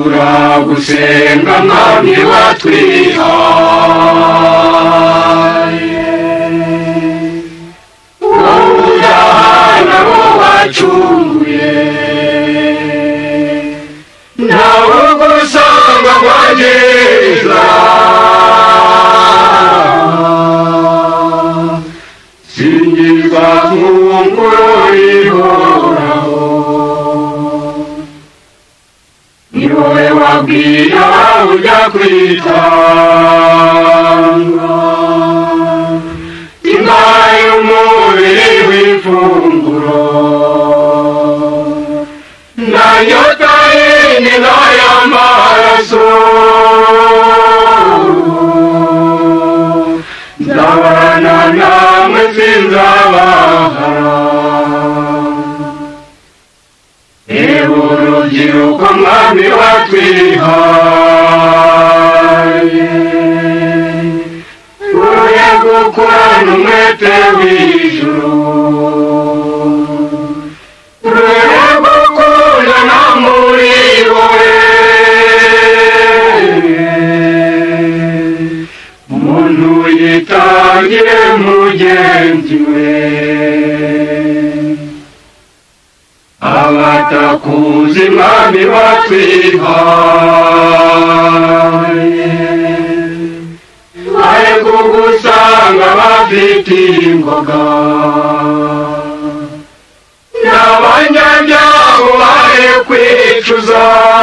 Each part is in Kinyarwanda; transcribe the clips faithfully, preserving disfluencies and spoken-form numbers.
turagusenga mwami watwihaye wowe udahana wo wacunguye nawe ugusanga kwageza singizwa nk'unguro ihoraho ni wowe wabwira ujya kwitanga imbaye umubiri w'ifunguro nayo tayini n'ay'amaraso nzabana namwe sinzabahara ewe urubyiruko mwami watwihaye uye gukorana umwete w'ijuru uye gukundana muri wowe umuntu yitangire mugenzi we abatakuzi mwami watwihaye bari kugusanga bafite ingoga n'abanyabyago bari kwicuza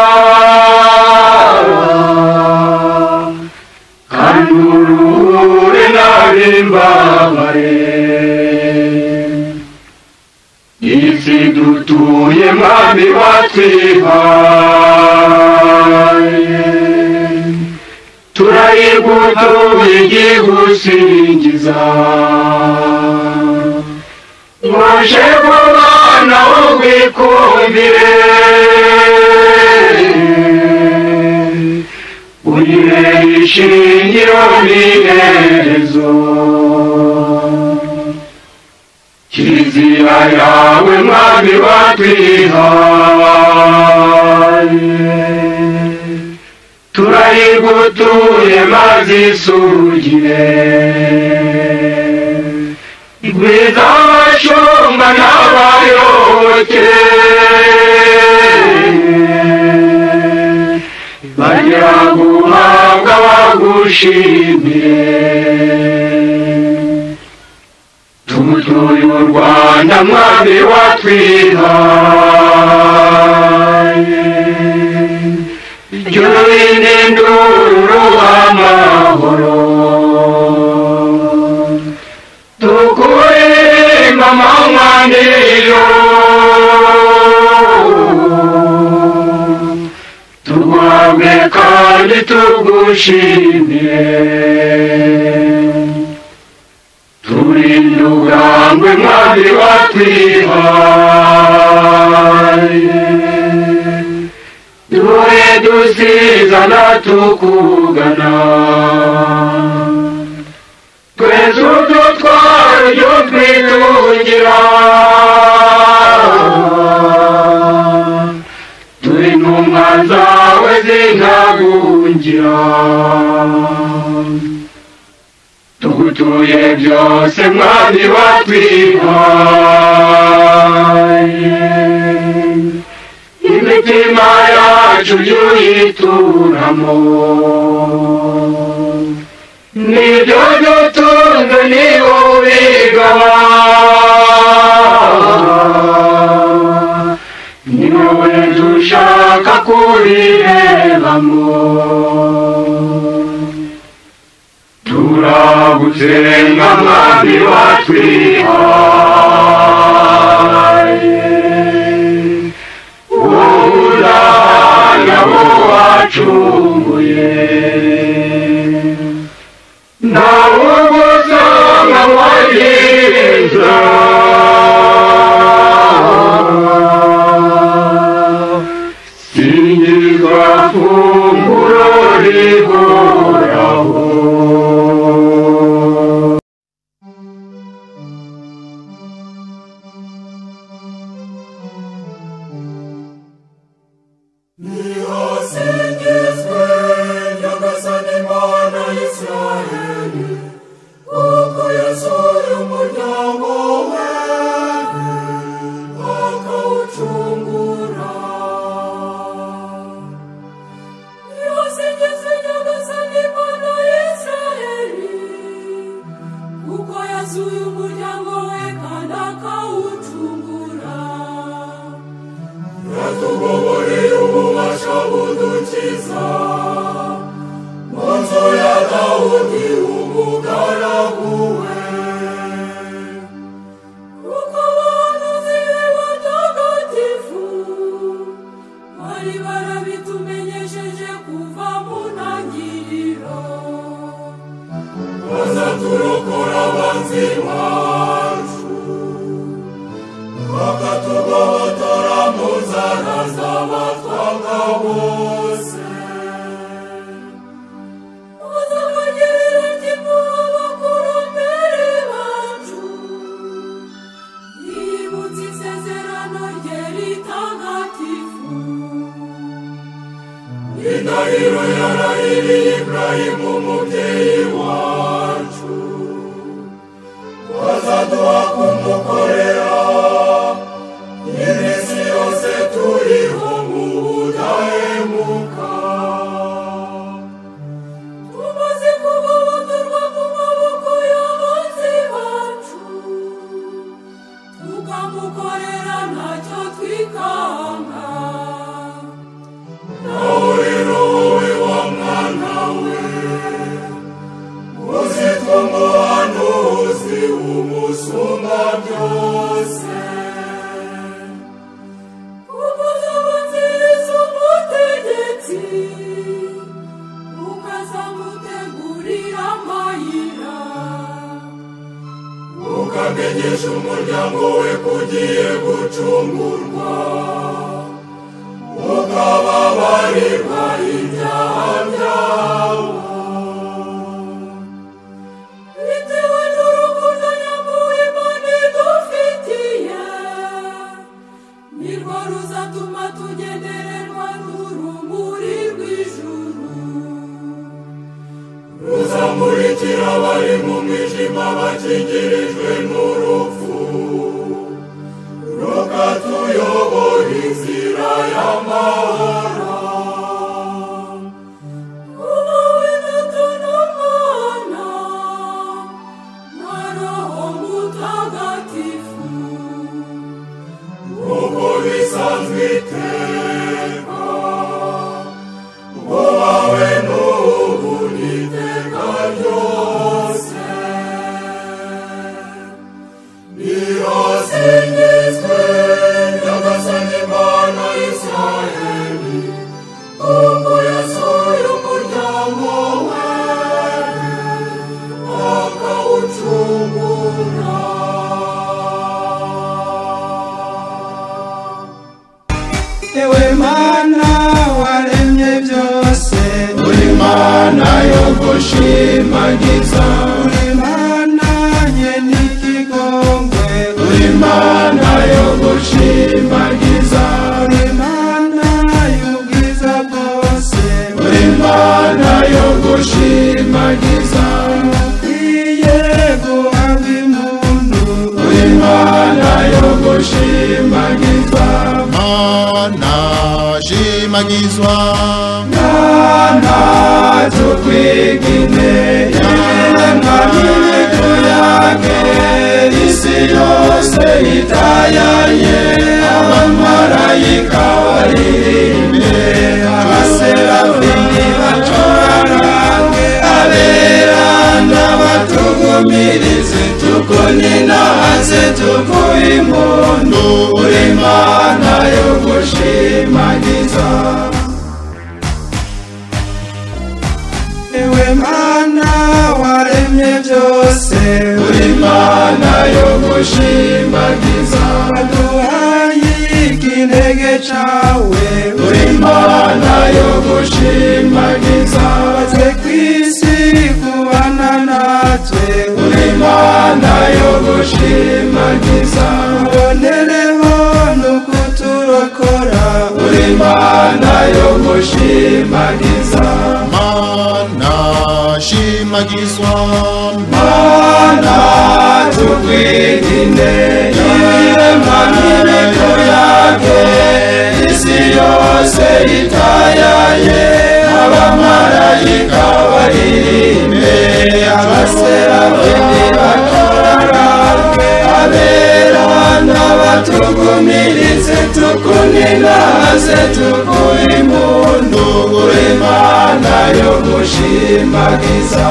kandi uruhure n'abimbabare isi dutuye mwami watwihaye turayigutuye igigusingiza muje kubana ugwikumbire uyibere ishingiro n'iherezo kizira yawe mwami watwihaye turayigutuye maze isugire igwiza abashumba n'abayoboke bagira guhanga bagushimire tumutuye u Rwanda mwami watwihaye jyurinde induru amahoro tukurimba amanywa n'ijoro turwagwe kandi tugushimire turinde urangwe mwami watwihaye dore dusizana tukugana twese udutwara ujye twitungira turi intumwa zawe zintagungira tugutuye byose mwami watwihaye imitima yacu yuyituramo nibyo dutunze ni wowe ubigaba ni wowe dushaka kubirebamo turagusenga mwami watwihaye nabo wacunguye nawe ugusanga wagiza singizwa funguro rihoraho Ni hose inzara z'abatwaga bose uzabagirira kimwe abakurambere bacu yibutse isezerano rye ritagatifu indahiro yarahiriye Iburahimu umubyeyi wacu wazaduha kumukorera iminsi yose turiho mu budahemuka tumaze kugobotorwa mu maboko y'abanzi bacu tukamukorera ntacyo twikanga nawe rero wowe wa mwana we uzitwa umuhanuzi umusumba byose ukazabanziriza umutegetsi ukazamutegurira amayira ukamenyesha umuryango we kugiye gucungurwa ukababarirwa ibyaha byabo bitewe n'urukundo nyamwuhi Imana idufitiye nirwo ruzatuma tugendererwa n'urumuri rw'ijuru ruzamurikira abari mu mwijima bakingirijwe n'urupfu rukatuyobora inzira y'amahoro ubawe Data na Mwana na Roho Mutagatifu uko bisanzwe iteka ubawe n'ubu n'iteka ryose nirasingizwe Nyagasani Imana y'Isiraheli kuko yasuye umuryango we akawucungura ewe Mana waremye byose uri Mana yo gushimagiza uri Mana nyene ikigongwe uri Mana yo gushimagiza uri Mana y'ubwiza bwose uri Mana yo gushimagiza ukwiye guhabwa impundu uri Mana yo gushimagizwa Mana shimagizwa Mana tukwigine ibiremwa n'ibikuyage isi yose itayaye abamarayika baririmbe abaserafini bacorange abera n'abatugumirize tukuninaze tuguhe impundu uri Mana yo gushimagiza ewe Mana waremye byose uri Mana yo gushimagiza waduhaye ikinege cawe uri Mana yo gushimagiza waze kw'isi kubana natwe uri Mana yo gushimagiza ubonereho n'ukuturokora uri Mana yo gushimagiza Mana shimagizwa Mana tukwigine ibiremwa n'ibikuyage isi yose itayaye abamarayika baririmbe abaserafini bacorange abera n'abatugumirize tukuninaze tuguhe impundu uri Mana yo gushimagiza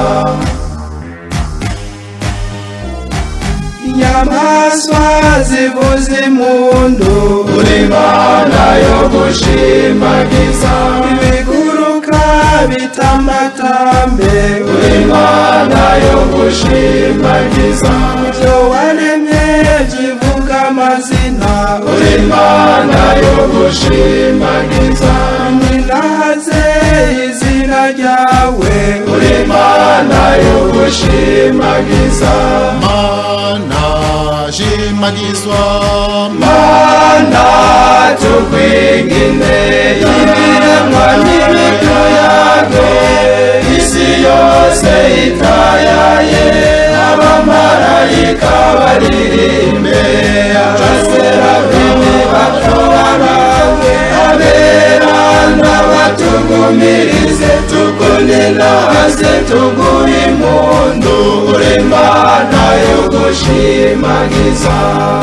inyamaswa zivuza impundu uri Mana yo gushimagiza ibiguruka bitambatambe uri Mana yo gushimagiza ibyo waremye byivuga amazina uri Mana yo gushimagiza ninaze izina ryawe uri Mana yo gushimagiza Mana shimagizwa Mana tukwigine ibiremwa n'ibitoyago isi yose itayaye abamarayika baririmbe abaserafini batorange abera n'abatugumirize tukuninaze tuguhe impundu uri Mana yo gushimagiza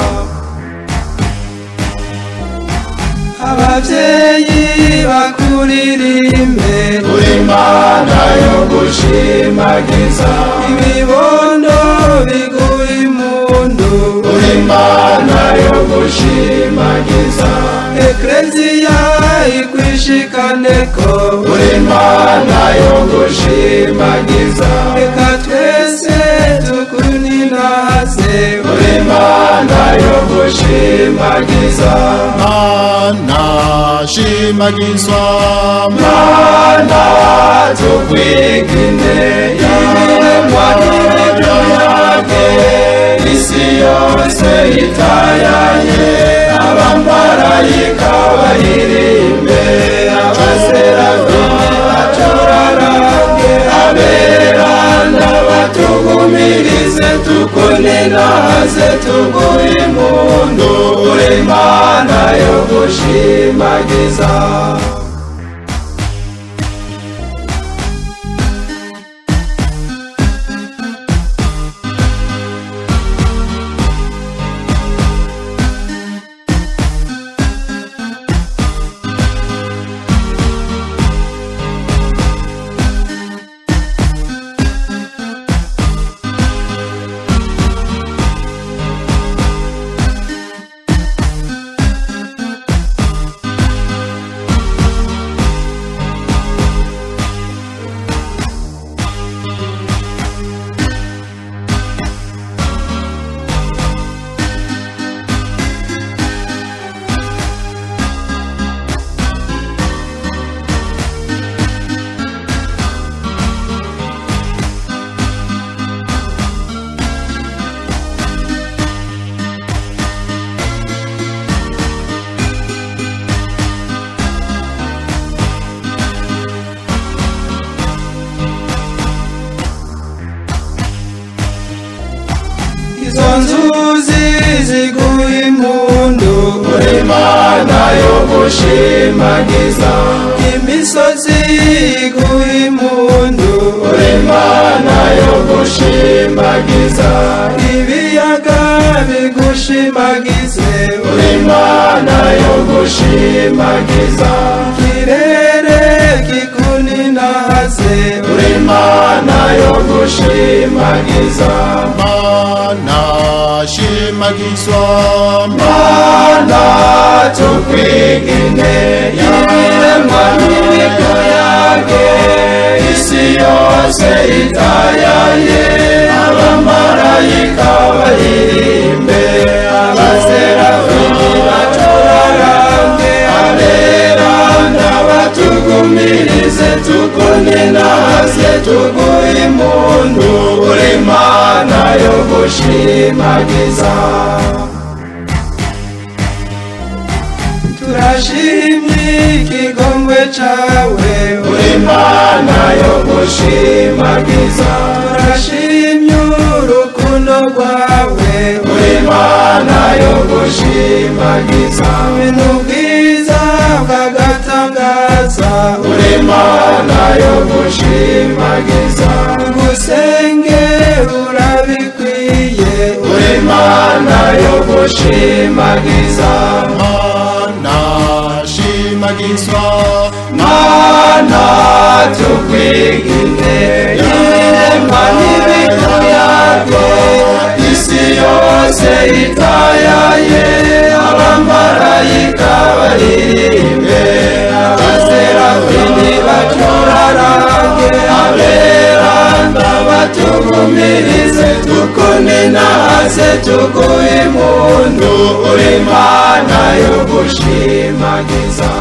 ababyeyi bakuririmbe uri Mana yo gushimagiza ibibondo biguha impundu uri Mana yo gushimagiza ekleziya ikwishikaneko uri Mana yo gushimagiza reka twese tukuninaze uri Mana yo gushimagiza Mana shimagizwa Mana tukwigine ibiremwa n'ibitoyage isi yose itayaye abamarayika baririmbe abaserafini batorange abera n'abatugumirize tukuninaze tuguhe impundu uri Mana yo gushimagiza izo nzuzi ziguha impundu uri Mana yo gushimagiza imisozi iguha impundu uri Mana yo gushimagiza ibiyaga bigushimagize uri Mana yo gushimagiza ikirere kikuninaze uri Mana yo gushimagiza Mana shimagizwa Mana tukwigine ibiremwa n'ibitoyage isi yose itayaye abamarayika baririmbe abaserafini batorange abera n'abatugumirize tukuninaze tuguhe impundu uri Mana yo gushimagiza turashimye ikigongwe cawe uri Mana yo gushimagiza turashimye urukundo rwawe uri Mana yo gushimagiza ibintu bwiza bw'agatangaza uri Mana yo gushimagiza gusenge urabikwiye uri Mana yo gushimagiza Mana shimagizwa Mana tukwigine ibiremwa n'ibitoyago isi yose itayaye abamarayika baririmbe abaserafini batorange abera n'abatugumirize tukuninaze tuguhe impundu uri Mana yo gushimagiza.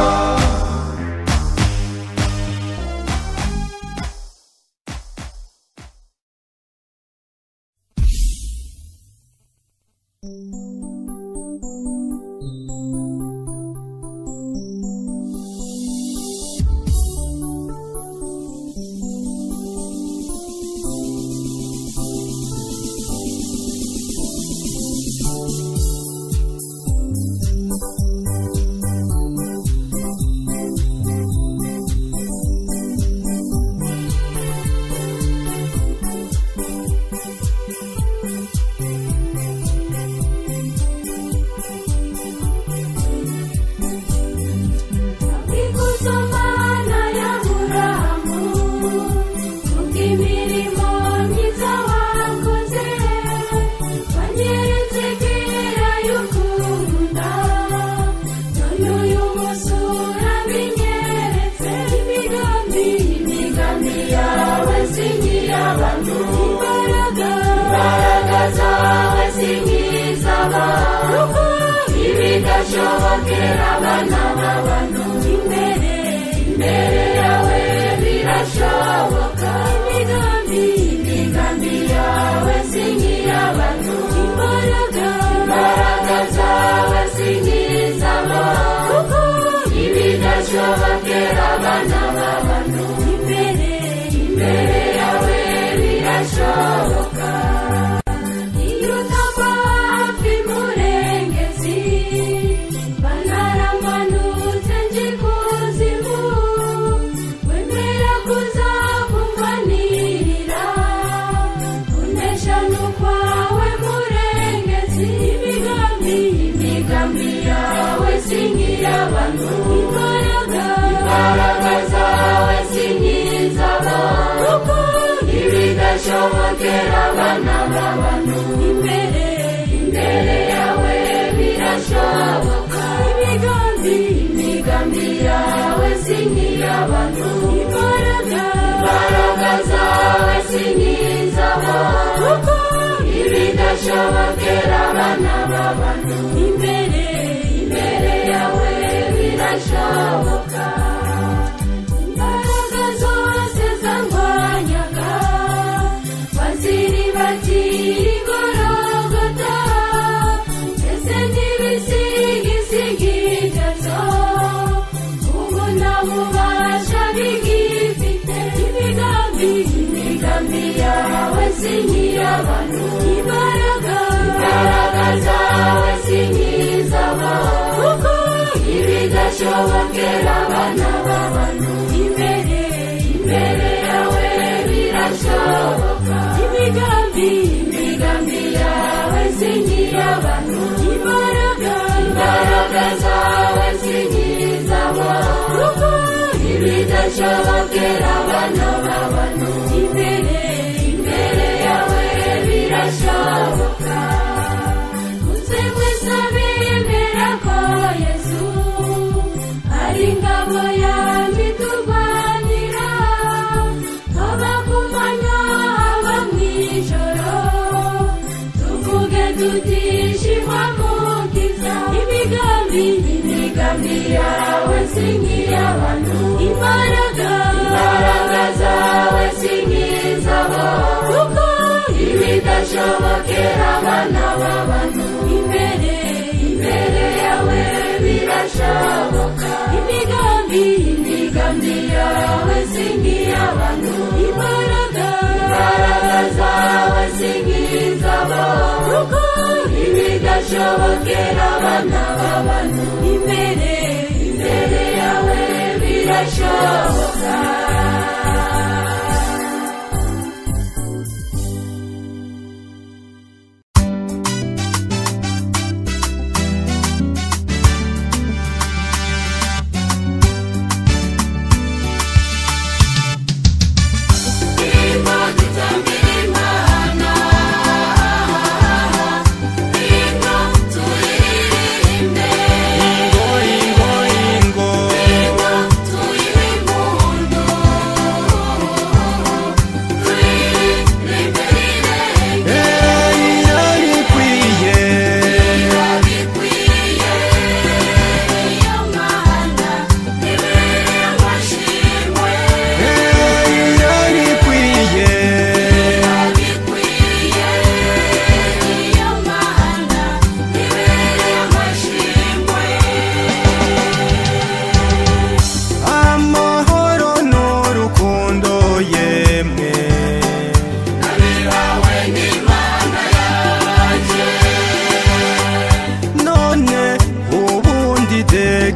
Ingo, ingo, ingo.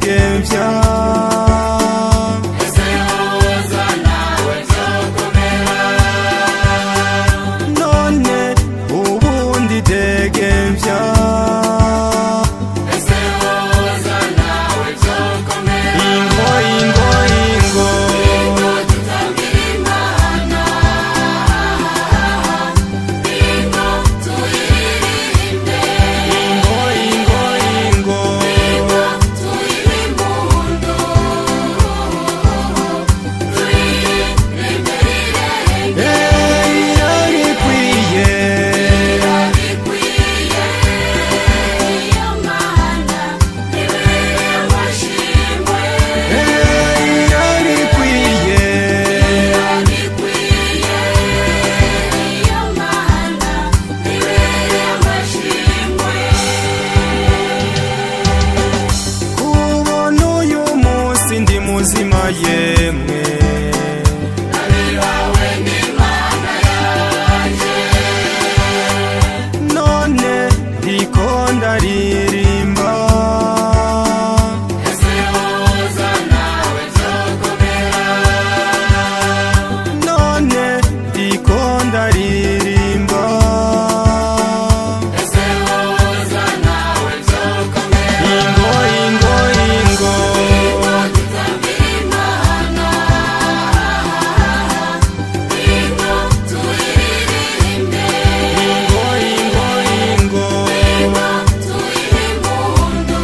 nidegembya ese woza nawe byokomera none ubundi degembya ese woza nawe byokomera ingo ingo ingo ingo tutambira Imana ingo tuyiririmbe ingo ingo ingo ingo tuyire impundu tuyiririmbe rirenge irabikwiye irabikwiye iyo Mana ibereye amashimwe irabikwiye irabikwiye iyo Mana ibereye amashimwe kubona uyu munsi ndi muzima yemwe nabihawe n'Imana yanjye none ndiko ndaririmba ese woza nawe byokomera none ndiko ndaririmba ese woza nawe byokomera ingo ingo ingo ingo tutambira Imana ingo tuyiririmbe ingo ingo ingo ingo tuyire impundu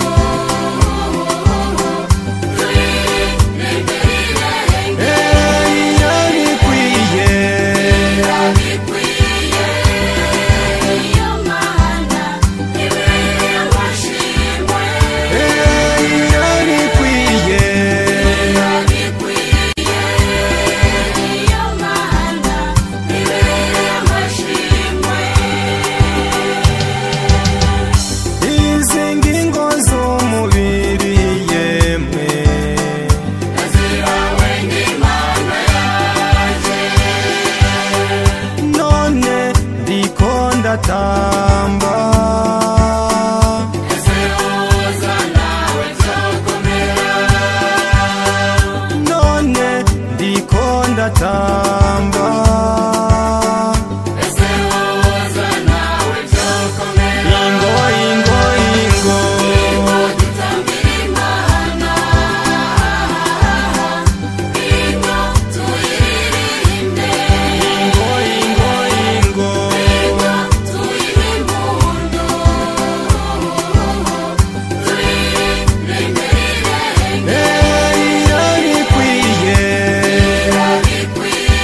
tuyiririmbe rirenge irabikwiye irabikwiye iyo Mana ibereye amashimwe irabikwiye irabikwiye iyo Mana ibereye amashimwe izi ngingo z'umubiri yemwe nazihawe n'Imana yanjye none ndiko ndatamba ese woza nawe byokomera none ndiko ndatamba ese woza nawe byokomera ingo ingo ingo ingo tutambira Imana ingo tuyiririmbe ingo ingo ingo ingo tuyire impundu tuyiririmbe rirenge irabikwiye irabikwiye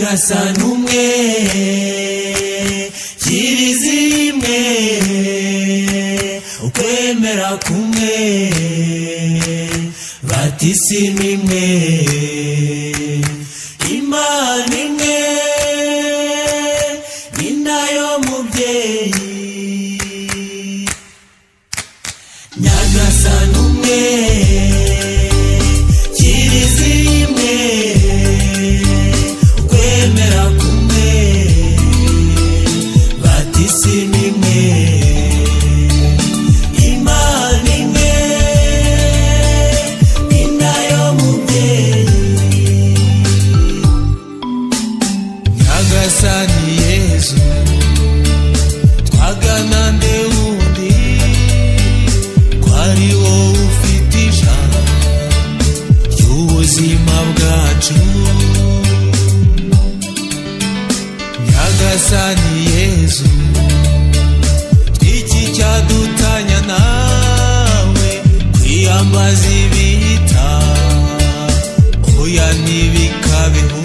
nyagasani umwe kiriziya imwe ukwemera kumwe batisimu imwe imana imwe ni nayo mubyeyi nyagasani umwe kiriziya imwe ukwemera kumwe batisimu imwe imana imwe ni nayo mubyeyi nyagasani yezu twagana nde wundi kwari wowe ufite ijambo ry'ubuzima bwacu nyagasani yezu iki cyadutanya nawe kwiyambaza ibita oya ntibikabeho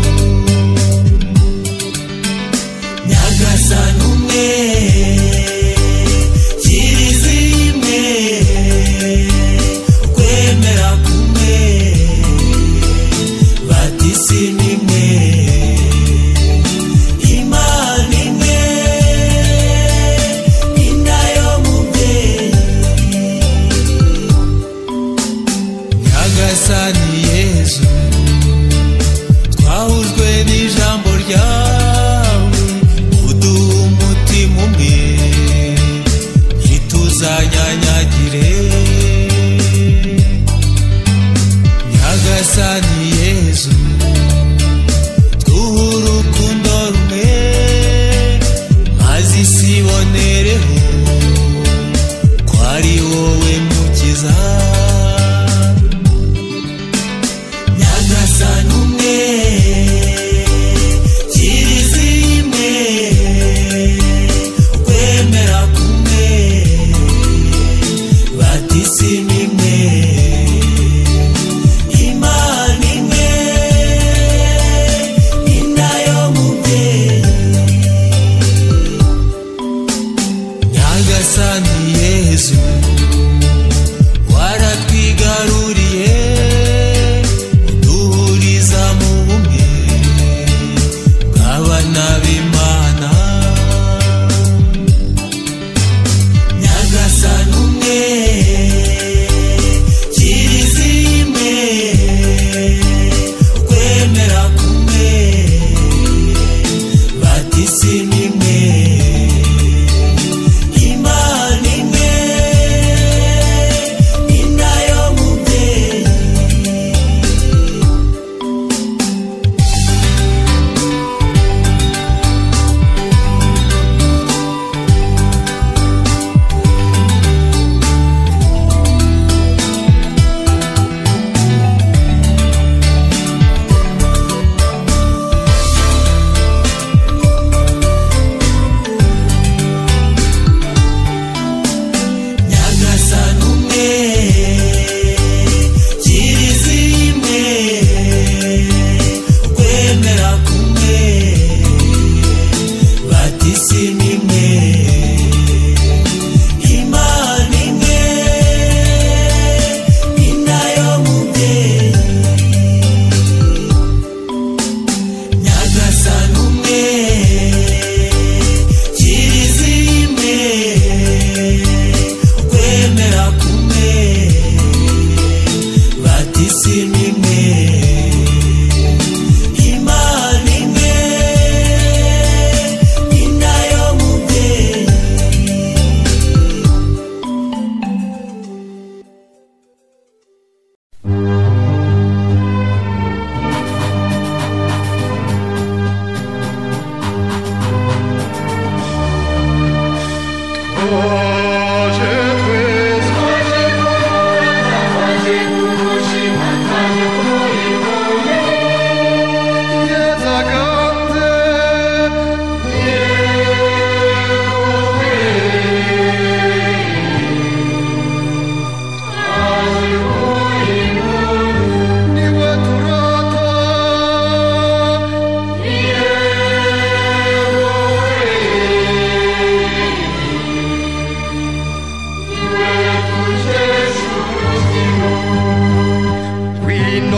nyagasani umwe kiriziya imwe ukwemera kumwe batisimu imwe imana imwe ni nayo mubyeyi nyagasani yezu twahujwe n'ijambo ryawe uduha umutima umwe ntituzanyanyagire nyagasani yezu duha urukundo rumwe maze isi ibonereho ko ari wowe mukiza nyagasani umwe kiriziya imwe ukwemera kumwe batisimu imwe imana imwe ni nayo mubyeyi nyagasani yezu wara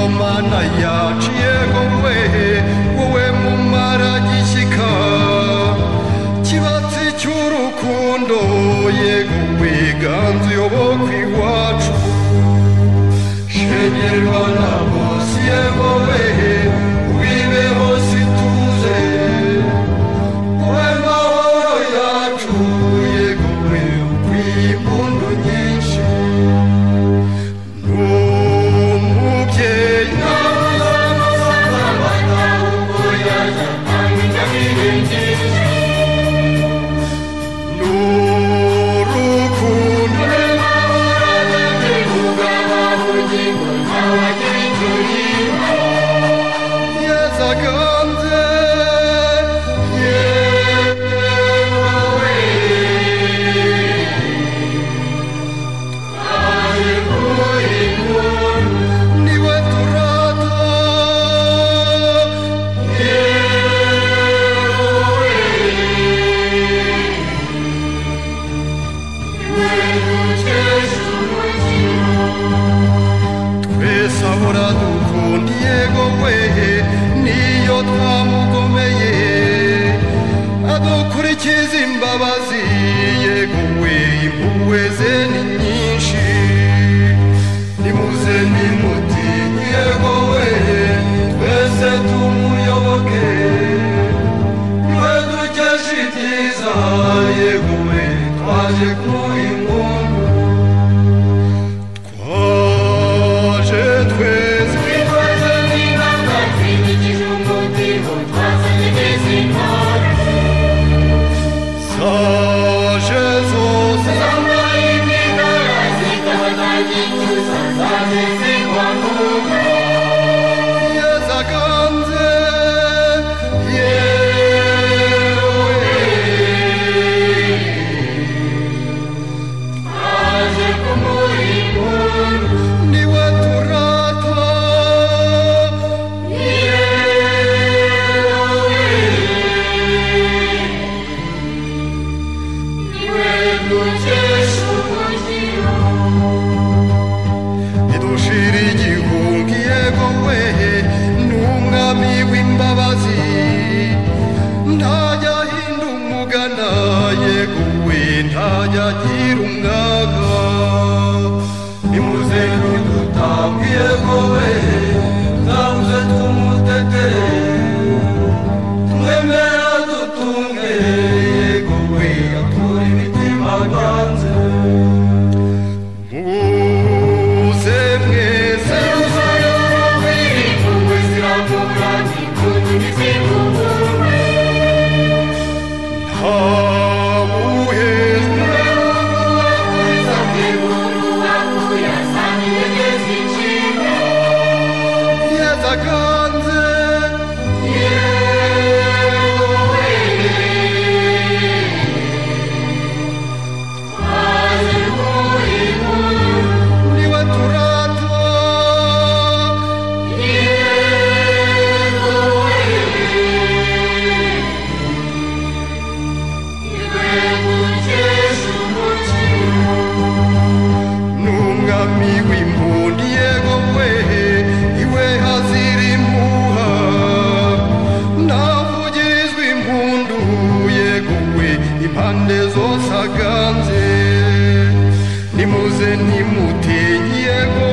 mana yacu yego we wowe mumara gishyika kibatsi cy'urukundo yego we ganzu yoboka iwacu shegerwa na bose yego we wibeho situze wowe mahoro yacu yego we ukwiye impundu nyinshi Ahora dukunda yego we niyo twamugomeye adukurikiza imbabazi yego we impuhwe ze ni nyinshi nimuze nimutinye yego we twese tumuyoboke niwe dukesha ibyiza yego we twaje kuba inkungu ntayagira umwaga nimuze dutambe yego we tuzamuze tumutetere tumwemera dutunge yego we atura imitima ganze muze mwese impuhwe ziramura zikunda izikubuwe impande zose aganze nimuze nimutinye yego